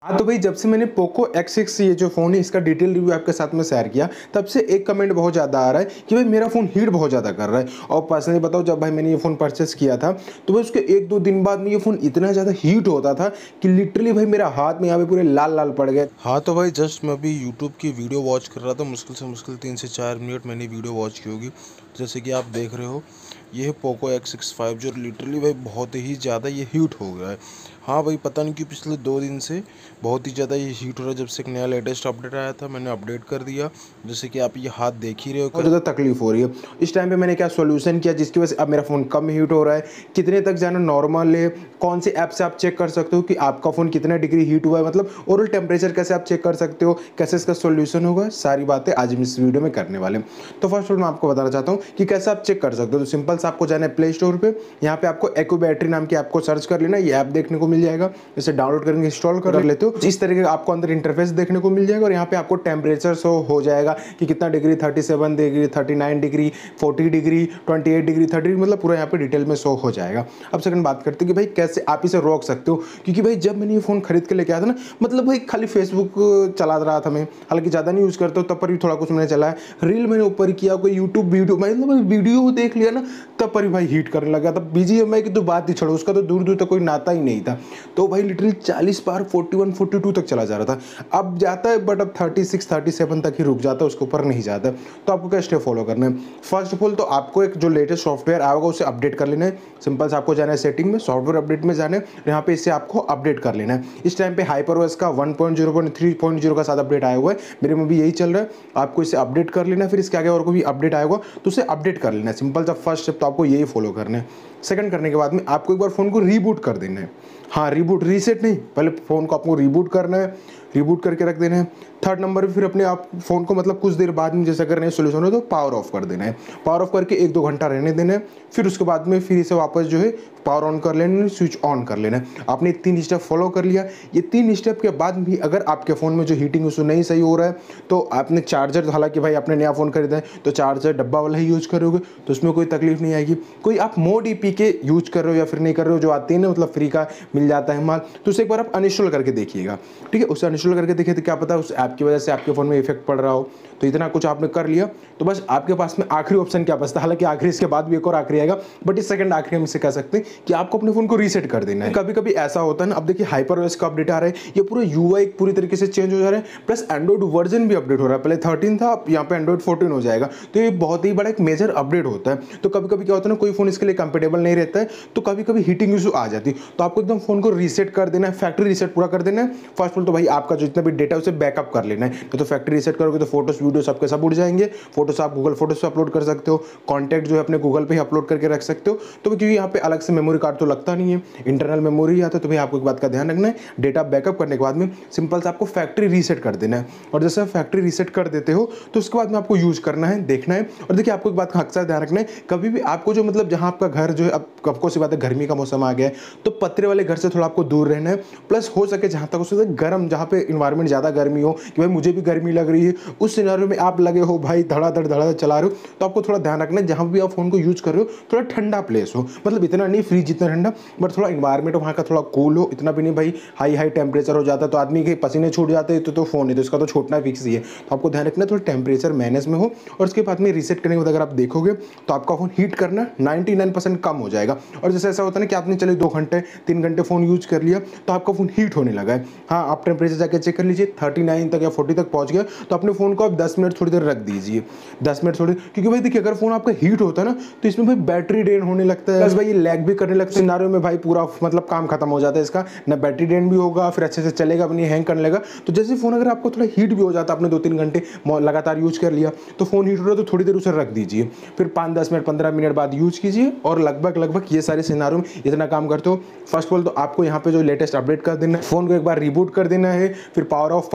हाँ तो भाई जब से मैंने पोको X6 ये जो फ़ोन है इसका डिटेल रिव्यू आपके साथ में शेयर किया तब से एक कमेंट बहुत ज़्यादा आ रहा है कि भाई मेरा फ़ोन हीट बहुत ज़्यादा कर रहा है। और पर्सनली बताओ जब भाई मैंने ये फ़ोन परचेस किया था तो भाई उसके 1-2 दिन बाद में ये फ़ोन इतना ज़्यादा हीट होता था कि लिटरली भाई मेरा हाथ में यहाँ पे पूरे लाल लाल पड़ गए। हाँ तो भाई जस्ट मैं अभी यूट्यूब की वीडियो वॉच कर रहा था, मुश्किल से मुश्किल 3 से 4 मिनट मैंने वीडियो वॉच की होगी। जैसे कि आप देख रहे हो ये है पोको X6 5 जो लिटरली भाई बहुत ही ज़्यादा ये हीट हो गया है। हाँ भाई पता नहीं क्यों पिछले 2 दिन से बहुत ही ज़्यादा ये हीट हो रहा है। जब से एक नया लेटेस्ट अपडेट आया था मैंने अपडेट कर दिया, जैसे कि आप ये हाथ देख ही रहे हो। बहुत ज़्यादा तकलीफ हो रही है। इस टाइम पे मैंने क्या सॉल्यूशन किया जिसकी वजह से अब मेरा फ़ोन कम हीट हो रहा है, कितने तक जाना नॉर्मल है, कौन से ऐप से आप चेक कर सकते हो कि आपका फ़ोन कितना डिग्री हीट हुआ है, मतलब ओवरऑल टेम्परेचर कैसे आप चेक कर सकते हो, कैसे इसका सॉल्यूशन होगा, सारी बातें आज हम इस वीडियो में करने वाले हैं। तो फर्स्ट ऑफ ऑल मैं आपको बताना चाहता हूँ कि कैसे आप चेक कर सकते हो। तो सिंपल से आपको जाना है प्ले स्टोर पे, यहाँ पे आपको एको बैटरी नाम की ऐप को सर्च कर लेना, ये ऐप देखने को मिल जाएगा। इसे डाउनलोड करके इंस्टॉल कर लेते हो इस तरीके का आपको अंदर इंटरफेस देखने को मिल जाएगा और यहाँ पे आपको टेम्परेचर शो हो जाएगा कि कितना degree, 37 degree, 39 degree, 40 degree, 28 degree, 30 degree, मतलब पूरा यहाँ पे डिटेल में शो हो जाएगा। अब सेकंड बात करते हैं कि भाई कैसे आप इसे रोक सकते हो, क्योंकि भाई जब मैंने ये फ़ोन खरीद के लेके आया था ना, मतलब भाई खाली फेसबुक चला रहा था मैं, हालांकि ज़्यादा नहीं यूज़ करता हूँ, तब पर भी थोड़ा कुछ मैंने चलाया, रील मैंने ऊपर किया, कोई यूट्यूब वीडियो मतलब वीडियो देख लिया ना, तब पर भी भाई हीट करने लगा था। BGMI की तो बात ही छोड़ो, उसका तो दूर दूर तक कोई नाता ही नहीं था। तो भाई लिटरली 40 बार 41 42 तक चला जा रहा था। अब जाता है बट अब 36 37 तक ही रुक जाता है, उसके ऊपर नहीं जाता। तो आपको क्या स्टेप फॉलो करना है? फर्स्ट ऑफ ऑल तो आपको एक जो लेटेस्ट सॉफ्टवेयर आएगा उसे अपडेट कर लेना है। सिंपल से आपको जाना है सेटिंग में, सॉफ्टवेयर अपडेट में जाना है, यहाँ पे इसे आपको अपडेट कर लेना है। इस टाइम पे HyperOS का 1.0.3.0 का साथ अपडेट आया हुआ है, मेरे में भी यही चल रहा है। आपको इसे अपडेट कर लेना है, फिर इसके आगे और कोई भी अपडेट आएगा तो उसे अपडेट कर लेना है। सिंपल सा फर्स्ट स्टेप तो आपको यही फॉलो करना है। सेकंड करने के बाद में आपको एक बार फ़ोन को रीबूट कर देना है। हाँ रीबूट, रीसेट नहीं, पहले फ़ोन को आपको रीबूट करना है, रीबूट करके रख देना है। थर्ड नंबर पे फिर अपने आप फ़ोन को मतलब कुछ देर बाद में जैसे अगर नहीं सोल्यूशन हो तो पावर ऑफ कर देना है। पावर ऑफ करके 1-2 घंटा रहने देना है, फिर उसके बाद में फिर इसे वापस जो है पावर ऑन कर लेना है, स्विच ऑन कर लेना है। आपने 3 स्टेप फॉलो कर लिया। ये 3 स्टेप के बाद भी अगर आपके फ़ोन में जो हीटिंग इशू नहीं सही हो रहा है तो आपने चार्जर, हालांकि भाई आपने नया फ़ोन खरीदा है तो चार्जर डब्बा वाला ही यूज़ करोगे तो उसमें कोई तकलीफ नहीं आएगी। कोई आप मोड EP के यूज़ कर रहे हो या फिर नहीं कर रहे हो, जो आते हैं ना मतलब फ्री का मिल जाता है माल, तो उसे एक बार आप अनइंस्टॉल करके देखिएगा। ठीक है, उसे अनइंस्टॉल करके देखिए तो क्या पता उस ऐप की वजह से आपके फ़ोन में इफेक्ट पड़ रहा हो। तो इतना कुछ आपने कर लिया तो बस आपके पास में आखिरी ऑप्शन क्या बचता है, हालांकि आखिरी इसके बाद भी एक और आखिरी आएगा, बट इस सेकंड आखिरी हम इसे कह सकते हैं कि आपको अपने फ़ोन को रीसेट कर देना है। कभी कभी ऐसा होता है ना, अब देखिए HyperOS का अपडेट आ रहा है, ये पूरा UI पूरी तरीके से चेंज हो जा रहा है, प्लस एंड्रॉइड वर्जन भी अपडेट हो रहा है। पहले 13 था, अब यहाँ पे एंड्रॉइड 14 हो जाएगा, तो ये बहुत ही बड़ा एक मेजर अपडेट होता है। तो कभी कभी क्या होता है ना, कोई फ़ोन इसके लिए कंपेटेबल नहीं रहता है, तो कभी कभी हीटिंग इशू आ जाती है। तो आपको एकदम फ़ोन को रीसेट कर देना है, फैक्ट्री रीसेट पूरा कर देना है। फर्स्ट ऑफ ऑल तो भाई आपका जितना भी डेटा है उसे बैकअप कर लेना है, तो फैक्ट्री रीसेट करोगे तो फोटोज वीडियो सबके सब उड़ जाएंगे। फोटोज आप गूगल फोटोज पे अपलोड कर सकते हो, कॉन्टैक्ट जो है अपने गूगल पे ही अपलोड करके रख सकते हो। तो क्योंकि यहाँ पे अलग से मेमोरी कार्ड तो लगता नहीं है, इंटरनल मेमोरी आता है, तो भाई आपको एक बात का ध्यान रखना है, डेटा बैकअप करने के बाद में सिंपल से आपको फैक्ट्री रीसेट कर देना है। और जैसे आप फैक्ट्री रीसेट कर देते हो तो उसके बाद में आपको यूज करना है, देखना है। और देखिए आपको एक बात का अक्सर ध्यान रखना है, कभी भी आपको जो मतलब जहाँ आपका घर जो है, अब आपको सी बात है गर्मी का मौसम आ गया है तो पत्रे वाले घर से थोड़ा आपको दूर रहना है। प्लस हो सके जहाँ तक उससे गर्म, जहाँ पे इन्वायरमेंट ज़्यादा गर्मी हो कि भाई मुझे भी गर्मी लग रही है, उस सिनेरियो में आप लगे हो भाई धड़ाधड़ चला रहे हो, तो आपको थोड़ा ध्यान रखना है जहाँ भी आप फोन को यूज कर रहे हो थोड़ा ठंडा प्लेस हो, मतलब इतना नहीं फ्रिज जितना ठंडा, बट थोड़ा इन्वायरमेंट वहाँ का थोड़ा कूल हो, इतना भी नहीं भाई हाई टेम्परेचर हो जाता है तो आदमी के पसीने छूट जाते हैं, तो फोन है तो इसका तो छूटना फिक्स ही है। तो आपको ध्यान रखना थोड़ा टेम्परेचर मैनेज में हो, और उसके बाद में रीसेट करने के बाद अगर आप देखोगे तो आपका फोन हीट करना 99% कम हो जाएगा। और जैसे ऐसा होता है ना कि आपने चले 2 घंटे 3 घंटे फोन यूज कर लिया तो आपका फोन हीट होने लगा है, हाँ आप टेम्परेचर जाके चेक कर लीजिए 39 तक या 40 तक पहुंच गया, तो अपने फोन को आप 10 मिनट थोड़ी देर रख दीजिए, 10 मिनट थोड़ी, क्योंकि भाई देखिए अगर फोन आपका हीट होता है ना तो इसमें भाई बैटरी ड्रेन होने लगता है, प्लस भाई ये लैग भी करने लगता है। सिनेरियो में भाई पूरा मतलब काम खत्म हो जाता है इसका, ना बैटरी ड्रेन भी होगा, फिर अच्छे से चलेगा भी नहीं, हैंग करने लगा। तो जैसे फोन अगर आपको थोड़ा हीट भी हो जाता है, आपने 2-3 घंटे लगातार यूज कर लिया तो फोन हीट हो रहा है तो थोड़ी देर उसे रख दीजिए, फिर 5-10 मिनट 15 मिनट बाद यूज कीजिए, और लगभग ये सारे सिनेरियो में इतना काम करते हो। फर्स्ट ऑफ ऑल तो आपको यहाँ पे जो लेटेस्ट अपडेट कर देना है, फोन को एक बार रिबूट कर देना है, फिर पावर ऑफ पावर ऑन कर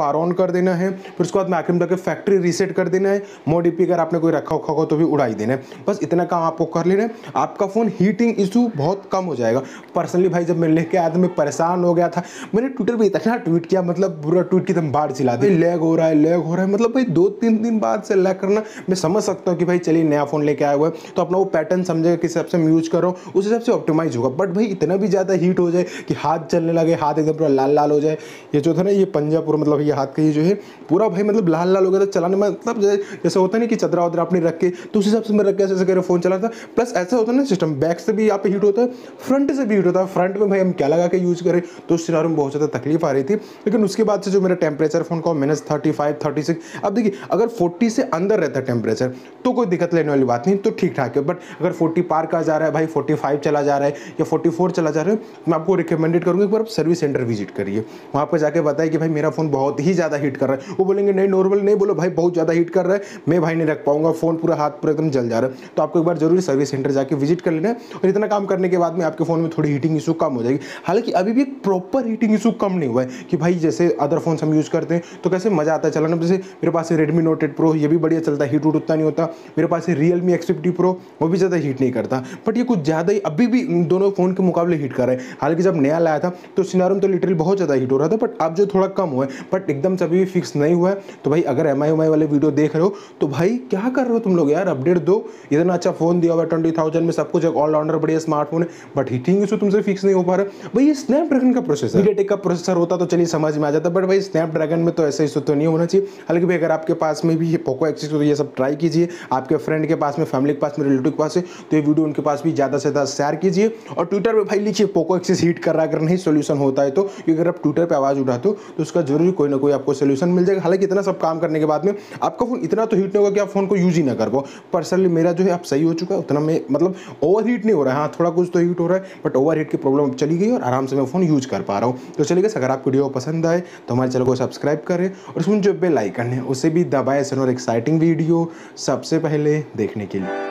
कर देना है, फिर उसके बाद में आखिर में जाकर फैक्ट्री रीसेट कर देना है, मोड अगर आपने कोई रखा हो तो भी उड़ा ही देना है। बस इतना काम आपको कर लेना है, आपका फ़ोन हीटिंग इशू बहुत कम हो जाएगा। पर्सनली भाई जब मैं लेके आया था मैं परेशान हो गया था, मैंने ट्विटर पे इतना ट्वीट किया, मतलब पूरा ट्वीट की तुम बाढ़ चिल्ला दी, लैग हो रहा है, मतलब भाई 2-3 दिन बाद से लैग करना मैं समझ सकता हूँ कि भाई चलिए नया फ़ोन लेके आया हुआ है तो अपना वो पैटर्न समझेगा किस हिसाब से मैं यूज़ कर रहा हूँ, उस हिसाब से ऑप्टिमाइज होगा। बट भाई इतना भी ज़्यादा हीट हो जाए कि हाथ चलने लगे, हाथ एकदम पूरा लाल लाल हो जाए, ये जो था ना ये पंजा पूरा मतलब ये हाथ का ये जो है पूरा भाई मतलब लाल लाल हो गया था चलाने में, मतलब जैसे होता नहीं कि चदरा वदरा आपने रख के, तो उस हिसाब से मैं रख के ऐसे करके फ़ोन चला था। प्लस ऐसा होता है ना सिस्टम बैक से भी यहाँ पे हीट होता है, फ्रंट से भी हीट होता है। फ्रंट में भाई हम क्या लगा के यूज़ करें, तो उस सिनारियो में बहुत ज़्यादा तकलीफ आ रही थी। लेकिन उसके बाद से जो मेरा टेम्परेचर फ़ोन का -35 36, अब देखिए अगर 40 से अंदर रहता है टेम्परेचर तो कोई दिक्कत लेने वाली बात नहीं, तो ठीक ठाक है। बट अगर 40 पार का जा रहा है भाई, 45 चला जा रहा है या 44 चला जा रहा है, मैं आपको रिकमेंडेड करूँगा एक बार आप सर्विस सेंटर विजिट करिए, वहाँ पर जाके बताइए कि भाई मेरा फ़ोन बहुत ही ज़्यादा हीट कर रहा है। वो बोलेंगे नहीं नॉर्मल, नहीं बोलो भाई बहुत ज़्यादा हीट कर रहा है, मैं भाई नहीं रख पाऊंगा, फ़ोन पूरा हाथ पूरा एकदम जल जा रहा है। तो आपको एक बार जरूर सर्विस सेंटर जाके विजिट कर लेना है, और इतना काम करने के बाद में आपके फ़ोन में थोड़ी हीटिंग इशू कम हो जाएगी। हालांकि अभी भी एक प्रॉपर हीटिंग इशू कम नहीं हुआ है कि भाई जैसे अदर फोन हम यूज़ करते हैं तो कैसे मज़ा आता है चलाना। जैसे मेरे पास है Redmi Note 8 Pro, ये भी बढ़िया चलता है, हीट वूट उतना नहीं होता। मेरे पास है Realme X50 Pro, वो भी ज़्यादा हीट नहीं करता, बट ये कुछ ज़्यादा ही अभी भी इन दोनों फ़ोन के मुकाबले हीट कर रहे हैं। हालांकि जब नया लाया था तो सिनारो में तो लिटरली बहुत ज़्यादा हीट हो रहा था, बट अब जो थोड़ा कम हुआ है, बट एकदम से अभी भी फिक्स नहीं हुआ है। तो भाई अगर MI वाले वीडियो देख रहे हो तो भाई क्या कर रहे हो तुम लोग यार, अपडेट दो। इतना अच्छा फ़ोन दिया हुआ है 20,000 में, सब कुछ एक ऑलराउंडर बढ़िया स्मार्टफोन है, बट हीटिंग इशू तुमसे फिक्स नहीं हो पा रहा। भाई ये स्नैपड्रैगन का प्रोसेसर, मीडियाटेक का प्रोसेसर होता तो चलिए समझ में आ जाता, बट भाई स्नैपड्रैगन में तो ऐसा इशू तो नहीं होना चाहिए। हालांकि भाई अगर आपके पास में भी पोको एक्सिस तो ये सब ट्राई कीजिए, आपके फ्रेंड के पास में, फैमिली के पास में, रिलेटिव के पास है तो ये वीडियो उनके पास भी ज़्यादा से ज़्यादा शेयर कीजिए। और ट्विटर पर भाई लिखिए पोको एक्सिस हीट कर रहा है, अगर नहीं सोल्यूशन होता है तो, क्योंकि अगर आप ट्विटर पर आवाज़ उठाते हो तो उसका जरूरी कोई ना कोई आपको सोल्यूशन मिल जाएगा। हालांकि इतना सब काम करने के बाद में आपका फोन इतना तो हीट नहीं होगा कि आप फोन को यूज ही ना कर पाओ। पर्सनली मेरा जो है आप सही हो चुका है, उतना में मतलब ओवर हीट नहीं हो रहा है, हाँ थोड़ा कुछ तो हीट हो रहा है, बट ओवर हीट की प्रॉब्लम चली गई और आराम से मैं फोन यूज कर पा रहा हूँ। तो चलिए गाइस, अगर आपको वीडियो पसंद आए तो हमारे चैनल को सब्सक्राइब करें और उसमें जो बेल आइकन है उसे भी दबाएं और एक्साइटिंग वीडियो सबसे पहले देखने के लिए।